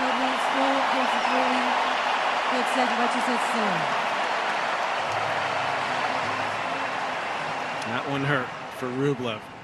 totally slow, basically. Good set, what you said, slow. That one hurt for Rublev.